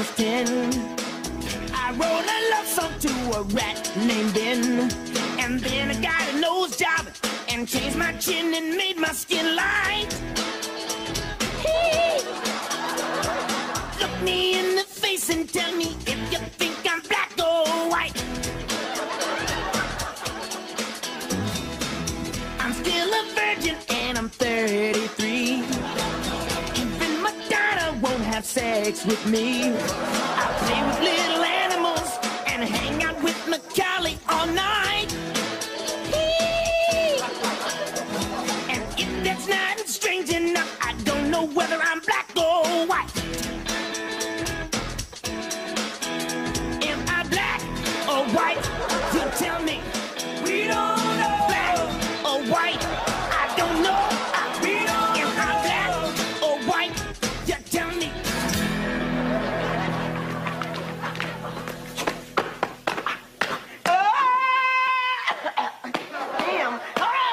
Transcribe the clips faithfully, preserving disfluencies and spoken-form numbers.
ten. I wrote a love song to a rat named Ben. And then I got a nose job and changed my chin and made my skin light. Hey. Look me in the face and tell me if you think I'm black or white. I'm still a virgin and I'm thirty-three. Even Madonna won't have sex with me. I play with little animals and hang out with Macaulay all night. And if that's not strange enough, I don't know whether I'm black or white. Am I black or white? You tell me. We don't know. Black or white? I don't know. I, we don't Am know. I black or white? You tell me. Damn.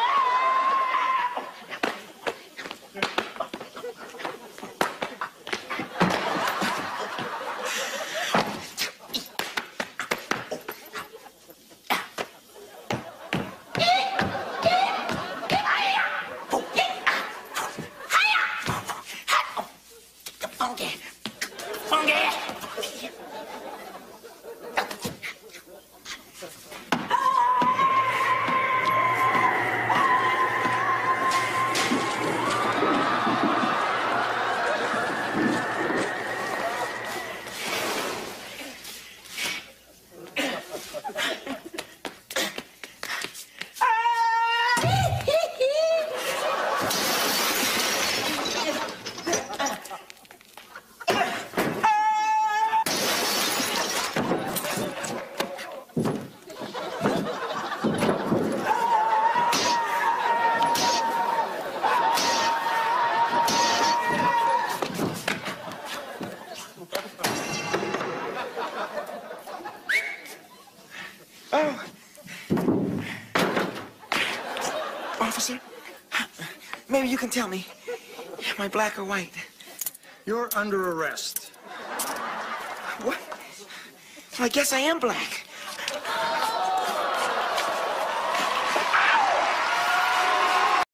Funky. Funky. Oh. Officer, maybe you can tell me, am I black or white? You're under arrest. What? Well, I guess I am black.